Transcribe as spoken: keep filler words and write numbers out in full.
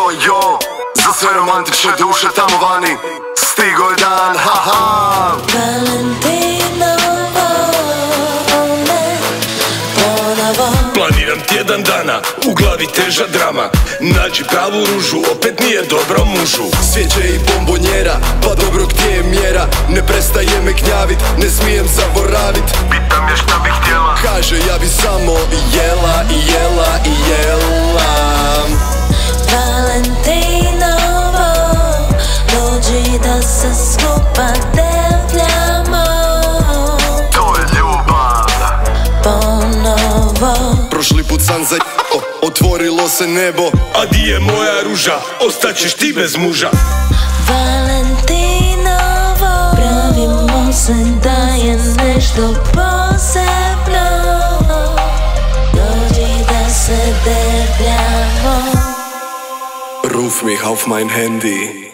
jo jo, za sve romantične duše tamo vani stigo je dan, haha. Valentinovo, ne, ponovo. Planiram tjedan dana, u glavi teža drama. Nađi pravu ružu, opet nije dobro mužu. Svijeće i bombonjera, pa dobro gdje je mjera. Ne prestaje me gnjavit, ne smijem zaboravit. Pitam je šta bih htjela, kaže ja bi samo jela i jela i jela. Valentinovo, dođi da se skupa devljamo. To je ljubav. Ponovo. Prošli put sam za o, otvorilo se nebo. A di je moja ruža, ostaćeš ti bez muža. Valentinovo, pravimo se da je nešto posebno. Dođi da se devljamo. Ruf mich auf mein Handy.